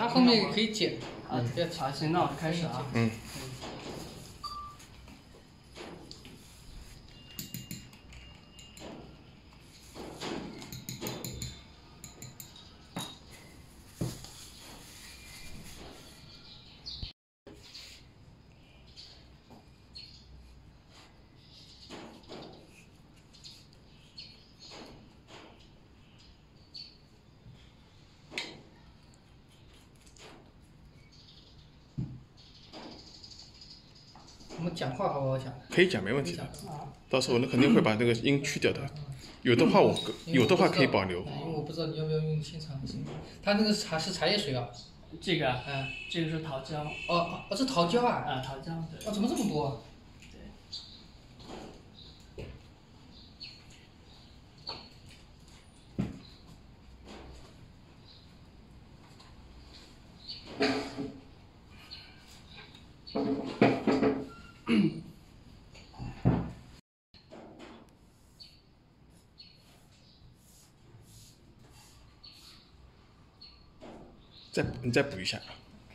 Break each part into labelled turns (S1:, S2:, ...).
S1: 它后面可以剪。
S2: 啊，好，行，那我就开始啊。
S3: 嗯。
S1: 我们讲话好不好讲？
S3: 可以讲，没问题的。到时候我肯定会把这个音去掉的。有的话可以保留。
S1: 因为我不知道你要不要用现场的声音。它那个是茶叶水啊。
S2: 这个，这个是桃胶。
S1: 哦，这桃胶啊？
S2: 啊，桃胶，对。
S1: 怎么这么多？
S3: 你再补一下。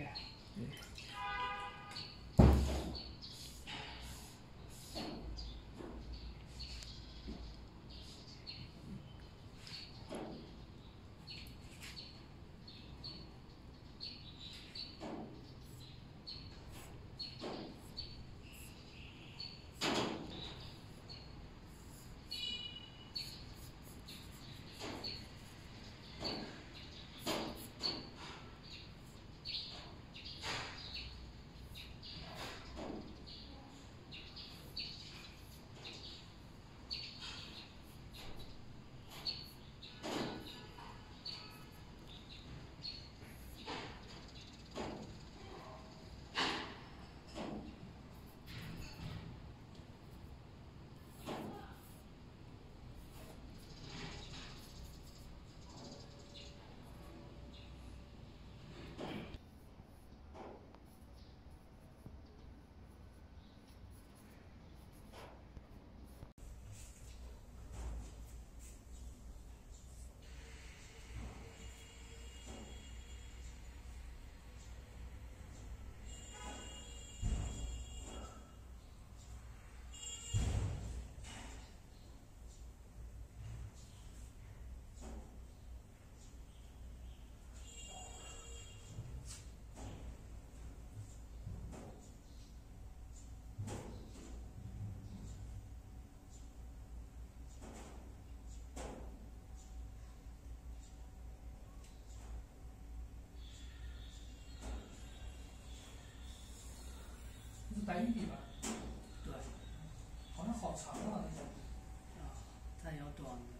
S1: 白玉笔吧？
S2: 对。
S1: 好像好长啊，那个。
S2: 它有短的。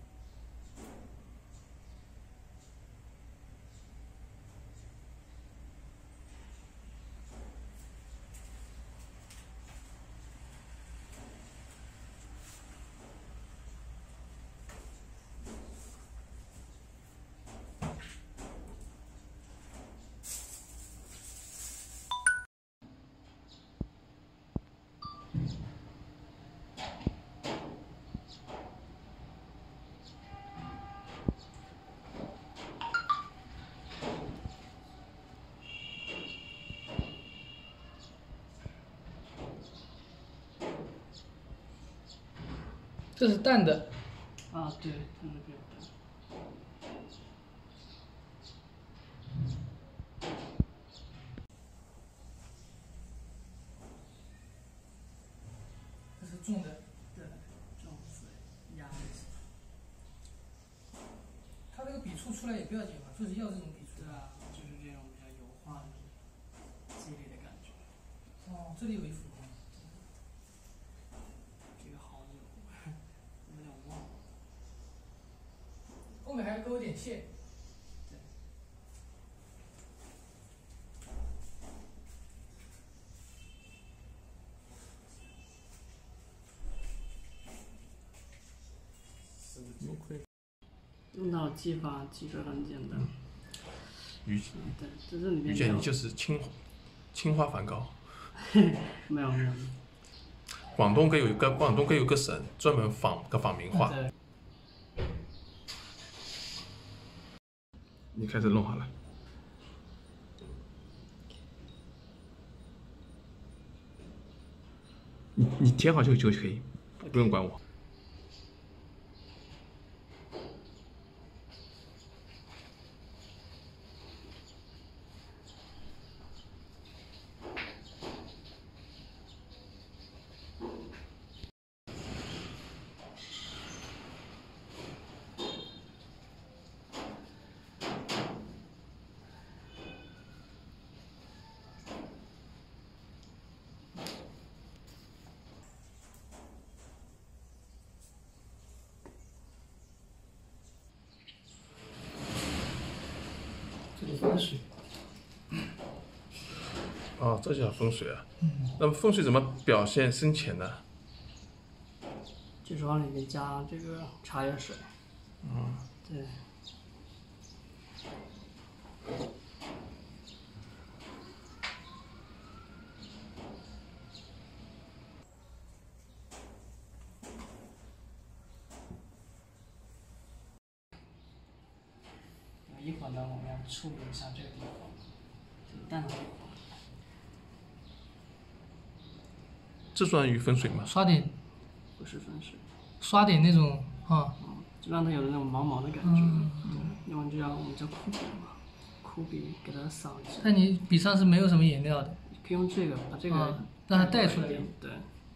S1: 这是淡的。
S2: 啊，对，它是比较淡。
S1: 这是重的。
S2: 对，重水压的。
S1: 它这个笔触出来也不要紧嘛，就是要这种笔触。
S2: 对啊，就是这种比较油画的肌理的感觉。
S1: 哦，这里有一幅。
S2: 这个好有，有点忘了。
S1: 后面还要勾一点线。
S2: 对。用到技法其实很简单。
S3: 于
S2: 对，这里面。
S3: 于姐，你就是青花梵高。
S2: 没有。
S3: 广东有一个省专门仿名画。
S2: 对。
S3: 你开始弄好了。 你填好就可以，不用管我。
S1: 这个风水。
S3: 哦，这叫风水啊。那么风水怎么表现深浅呢？
S2: 就是往里面加这个茶叶水。对。一会儿呢，我们要处理一下这个地方，这个蛋的地方。
S3: 这算于风水吗？
S1: 刷点，
S2: 不是风水。
S1: 刷点那种啊。
S2: 就让它有那种毛毛的感觉。对，我们叫枯笔嘛，枯笔给它扫一下。
S1: 但你笔上是没有什么颜料的。
S2: 可以用这个把这个
S1: 让它带出来。
S2: 对。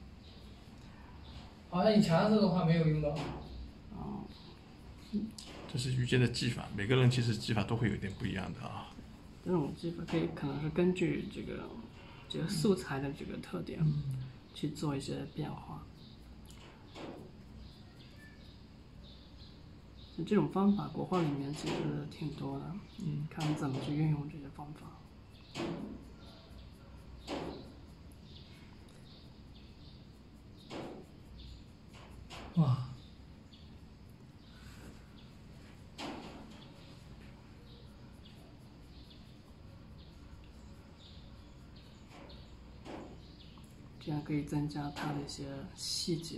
S1: 好像你墙上这个话没有用到。
S3: 这是遇见的技法，每个人其实技法都会有点不一样的啊。
S2: 这种技法可能是根据这个素材的这个特点，去做一些变化。这种方法国画里面其实挺多的，看你怎么去运用这些方法。
S1: 哇。
S2: 这样可以增加它的一些细节。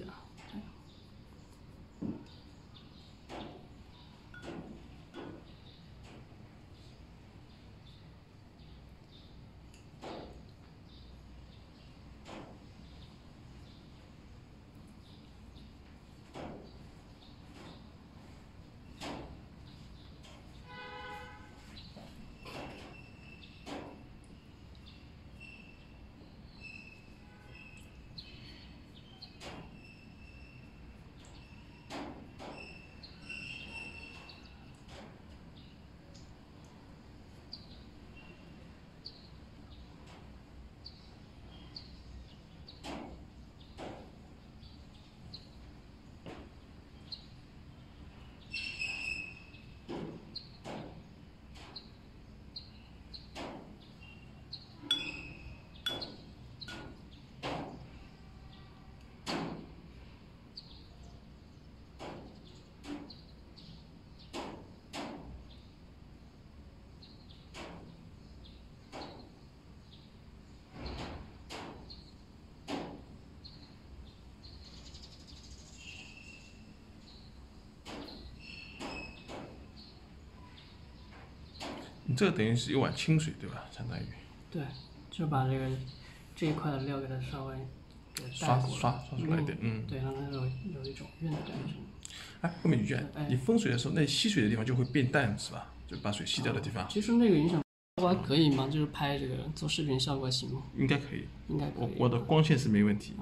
S3: 你这个等于是一碗清水，对吧？相当于。
S2: 对，就把这一块的料给它稍微给
S3: 刷出来一点，
S2: 对，让它有一种晕的感觉。
S3: 哎，后面一句，你风水的时候，那吸水的地方就会变淡，是吧？就把水吸掉的地方。
S2: 其实那个影响效果还可以吗？就是拍这个做视频效果行吗？
S3: 应该可以。
S2: 应该可以。
S3: 我的光线是没问题。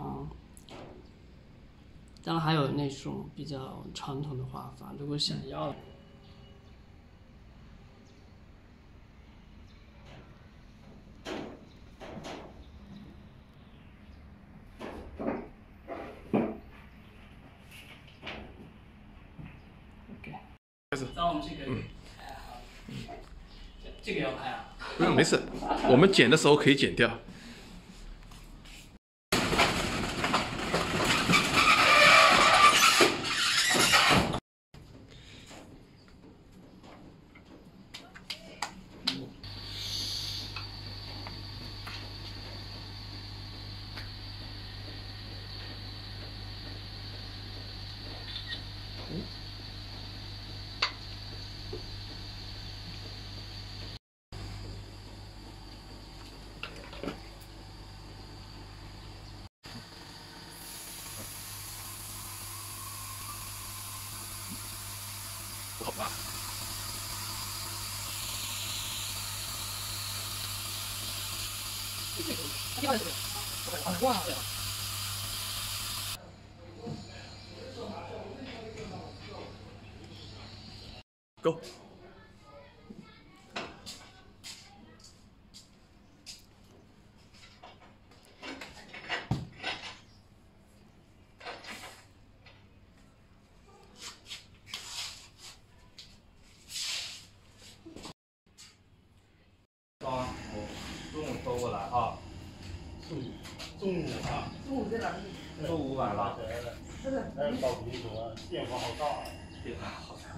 S2: 当然还有那种比较传统的画法，如果想要。
S3: 开始。
S2: 那我们这个，这个要拍啊？
S3: 不用，没事，我们剪的时候可以剪掉。 吧。Go。
S4: 中午收过来啊。
S5: 中午啊。
S4: 中午晚了。
S5: 那搞不清楚啊，变化好大啊。
S4: 变化好大。